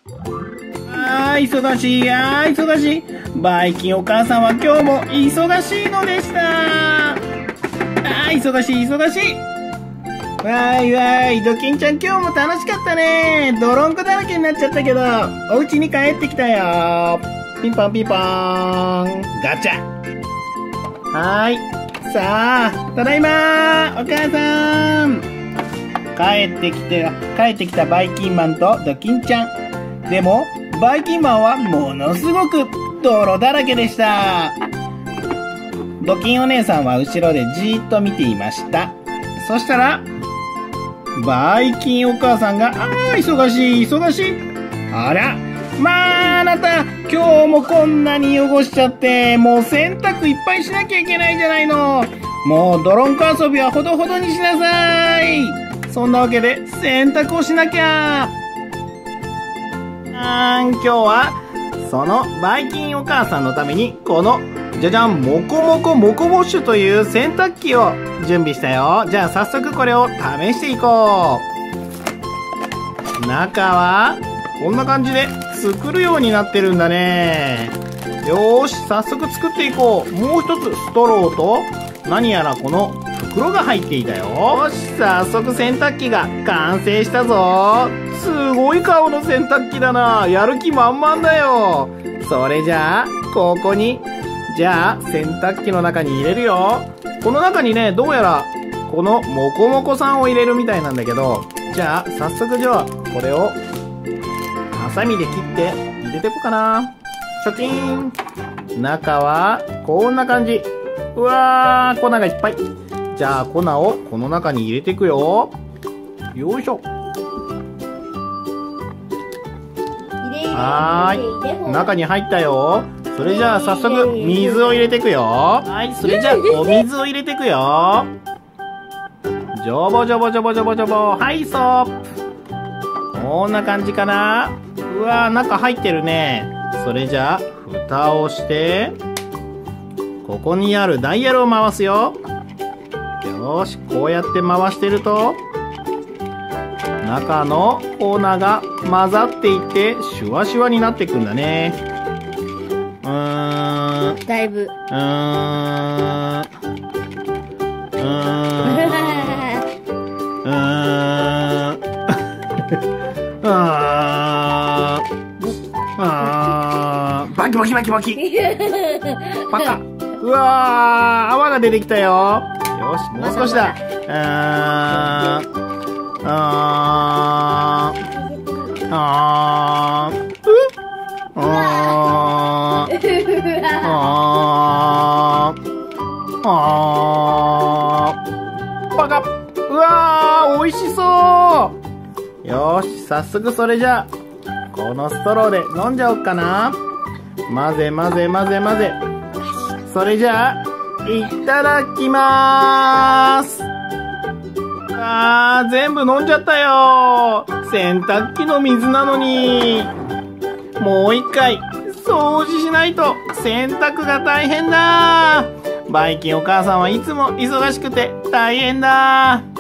忙しい、忙しい。バイキンお母さんは今日も忙しいのでした。忙しい、忙しい。ドキンちゃん今日も楽しかったね。泥んこだらけになっちゃったけど、お家に帰ってきたよ。ピンポンピンポーン。ガチャ。さあ、ただいまー、お母さん。帰ってきたバイキンマンとドキンちゃん。でも、バイキンマンはものすごく泥だらけでした。ドキンお姉さんは後ろでじーっと見ていました。そしたら、バイキンお母さんが、忙しい、忙しい。あら、あなた、今日もこんなに汚しちゃって、もう洗濯いっぱいしなきゃいけないじゃないの。もう泥んこ遊びはほどほどにしなさい。そんなわけで、洗濯をしなきゃ。今日は、そのバイキンお母さんのために、この、じゃじゃん、モコモコモコウォッシュという洗濯機を準備したよ。じゃあ早速これを試していこう。中は、こんな感じで作るようになってるんだね。よーし、早速作っていこう。もう一つストローと、何やらこの袋が入っていたよ。よし、早速洗濯機が完成したぞ。すごい顔の洗濯機だな。やる気満々だよ。それじゃあ、ここに、じゃあ、洗濯機の中に入れるよ。この中にね、どうやら、このモコモコさんを入れるみたいなんだけど、じゃあ、早速じゃあ、これを、ハサミで切って入れていこうかな。チョキン。中は、こんな感じ。うわー、粉がいっぱい。じゃあ、粉をこの中に入れていくよ。よいしょ。中に入ったよ。それじゃあ早速水を入れていくよ。それじゃあお水を入れていくよ。ジョボジョボジョボジョボジョボ。ストップ。こんな感じかな。うわー、中入ってるね。それじゃあ蓋をして、ここにあるダイヤルを回すよ。よーし、こうやって回してると、中の粉が混ざっていってシュワシュワになっていくんだね。 だいぶ。 バキバキバキバキ。パカ。うわー、泡が出てきたよ。よし、もう少しだ。パカッ。うわー、美味しそう。よし、早速それじゃあ、このストローで飲んじゃおっかな。混ぜ混ぜ混ぜ混ぜ。それじゃあ、いただきまーす。全部飲んじゃったよ。洗濯機の水なのに。もう一回、掃除しないと洗濯が大変だ。バイキンお母さんはいつも忙しくて大変だ。